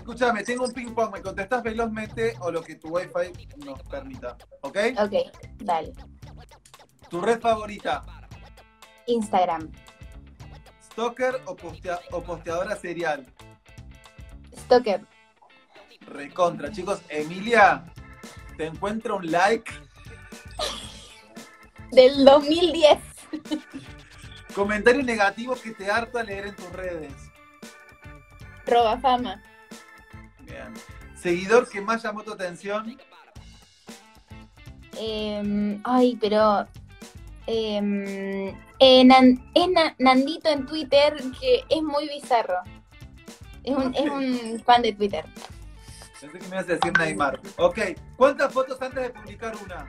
Escúchame, tengo un ping pong, me contestás velozmente o lo que tu wifi nos permita, ¿ok? Ok, dale. ¿Tu red favorita? Instagram. ¿Stalker o posteadora serial? Stalker. Recontra, chicos. Emilia, ¿te encuentra un like? Del 2010. Comentarios negativos que te harta leer en tus redes. Roba fama. Bien. ¿Seguidor que más llamó tu atención? Ay, pero... Nandito en Twitter, que es muy bizarro. Es un fan de Twitter. Pensé que me ibas a decir Neymar. Ok. ¿Cuántas fotos antes de publicar una?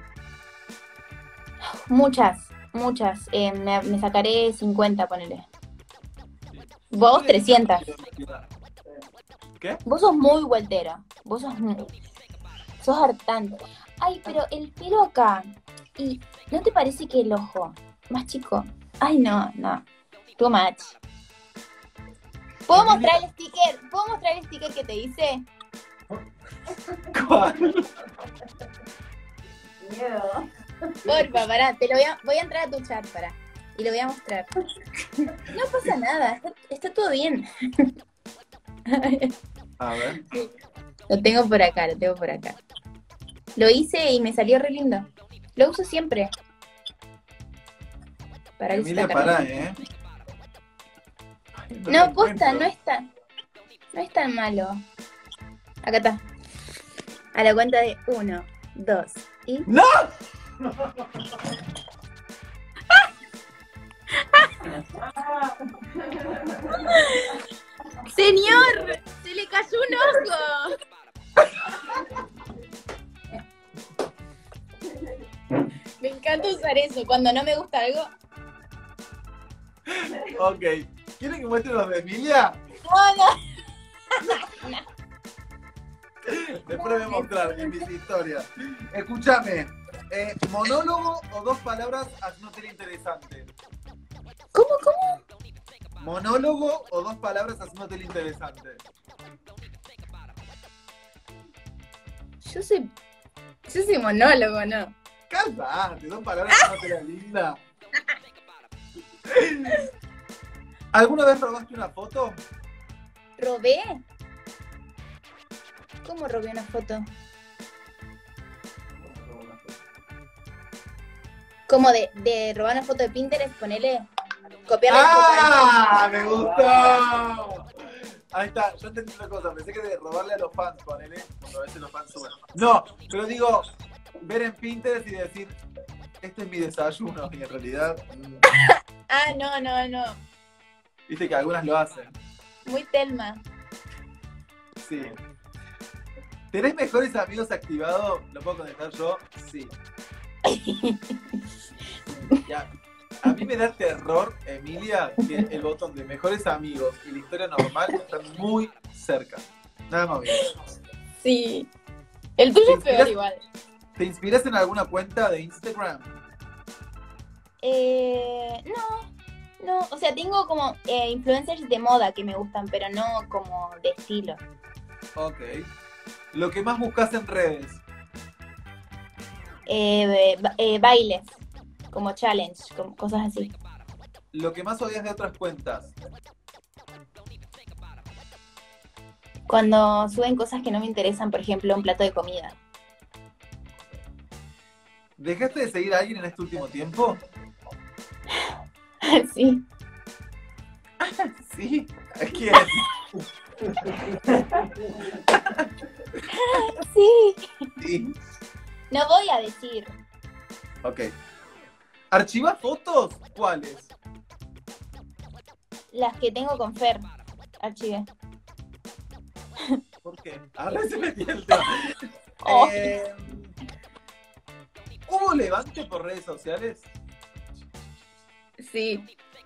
Muchas. Me sacaré 50, ponele. Vos 300. ¿Qué? Vos sos muy vueltero. Sos hartante. Ay, pero el pelo acá. ¿Y no te parece que el ojo más chico? Ay, no. Too much. ¿Puedo mostrar el sticker? ¿Puedo mostrar el sticker que te hice? ¿Cuál? Porfa, pará, voy a entrar a tu chat, pará. Y lo voy a mostrar. No pasa nada, está todo bien. A ver. Lo tengo por acá. Lo hice y me salió re lindo. Lo uso siempre. Para que se Emilia, está pará, cargando. Ay, No, lo posta, encuentro. no es tan malo. Acá está. A la cuenta de 1, 2 y... ¡No! ¡Señor! ¡Se le cayó un ojo! Me encanta usar eso. Cuando no me gusta algo... Ok. ¿Quieren que muestre los de Emilia? No. Después les voy a mostrar en mis historias. Escúchame. ¿Monólogo o dos palabras haciéndote interesante? ¿Cómo? ¿Monólogo o dos palabras haciéndote interesante? Yo soy monólogo, ¿no? Cállate, dos palabras haciéndote la linda. ¿Alguna vez robaste una foto? ¿Robé? ¿Cómo robé una foto? ¿Cómo de robar una foto de Pinterest? Ponele... Copiarle la foto ¡Ah! ¡Me gustó! Ahí está, yo entendí una cosa, pensé que de robarle a los fans, ponele, cuando a veces los fans suben. No, pero digo, ver en Pinterest y decir, este es mi desayuno, y en realidad, Ah, no. viste que algunas lo hacen. Muy Telma. Sí. ¿Tenés mejores amigos activados? ¿Lo puedo contestar yo? Sí. Ya. A mí me da terror, Emilia, que el botón de mejores amigos y la historia normal están muy cerca. Nada más bien. Sí. El tuyo es peor igual. ¿Te inspiras en alguna cuenta de Instagram? No. O sea, tengo como influencers de moda que me gustan, pero no como de estilo. Ok. Lo que más buscas en redes. Bailes, como challenge, como cosas así. Lo que más odias de otras cuentas. Cuando suben cosas que no me interesan, por ejemplo, un plato de comida. ¿Dejaste de seguir a alguien en este último tiempo? Sí. Sí. ¿A quién? Sí. Sí. No voy a decir. Ok. ¿Archivas fotos? ¿Cuáles? Las que tengo con Fer. Archivé. ¿Por qué? Ahora se me el tema. Oh. ¿Hubo levante por redes sociales? Sí.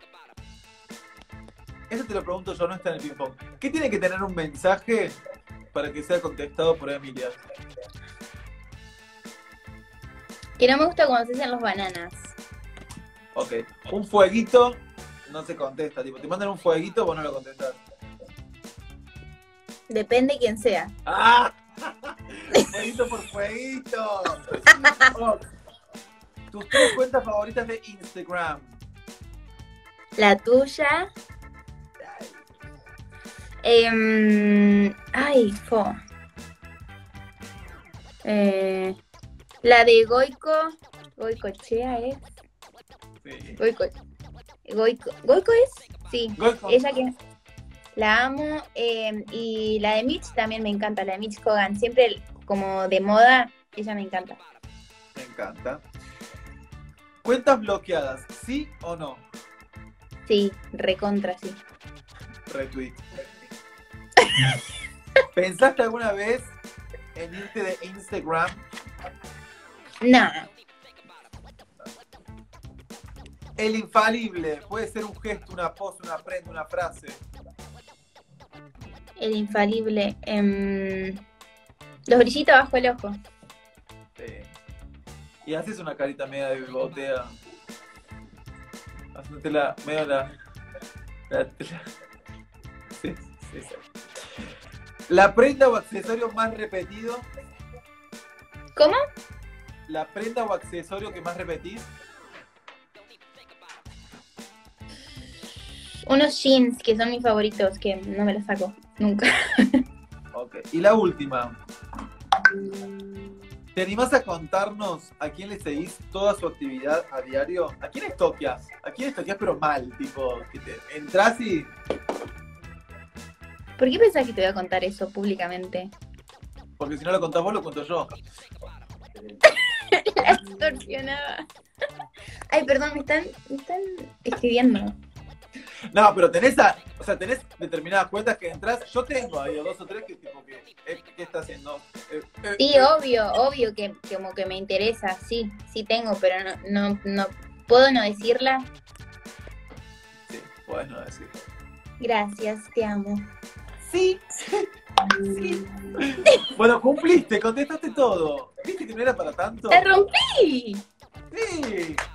Eso te lo pregunto yo, no está en el ping-pong. ¿Qué tiene que tener un mensaje para que sea contestado por Emilia? Que no me gusta cuando se hacen los bananas. Ok. Un fueguito no se contesta. Tipo, te mandan un fueguito, vos no lo contestás. Depende quién sea. ¡Ah! Fueguito por fueguito. Oh, tus 3 cuentas favoritas de Instagram. La tuya. Ay, fo. La de Goicochea es. Sí. Goico es. Sí. Goico. Ella que la amo. Y la de Mitch también me encanta. La de Mitch Hogan. Siempre como de moda. Ella me encanta. Me encanta. ¿Cuentas bloqueadas, sí o no? Sí, recontra, sí. Retweet. ¿Pensaste alguna vez en irte de Instagram? Nah. El infalible. Puede ser un gesto, una pose, una prenda, una frase. El infalible. Los brillitos bajo el ojo. Sí. Y haces una carita media de bigotea. Haciéndote la. medio la. Sí, sí, sí. La prenda o accesorio más repetido. ¿Cómo? La prenda o accesorio que más repetís. Unos jeans que son mis favoritos, que no me los saco nunca. Ok. Y la última. ¿Te animás a contarnos a quién le seguís toda su actividad a diario? ¿A quién estoqueás? ¿A quién estoqueás pero mal? Tipo, que te entras y... ¿Por qué pensás que te voy a contar eso públicamente? Porque si no lo contás vos, lo cuento yo. La extorsionada. Ay, perdón, me están escribiendo. No, pero tenés tenés determinadas cuentas que entras. Yo tengo ahí 2 o 3 que tipo que ¿qué está haciendo? Sí, obvio que como que me interesa, sí tengo, pero no puedo no decirla. Sí, podés no decir. Gracias, te amo. Sí. Sí. Bueno, cumpliste, contestaste todo. ¿Viste que no era para tanto? ¡La rompí! Sí.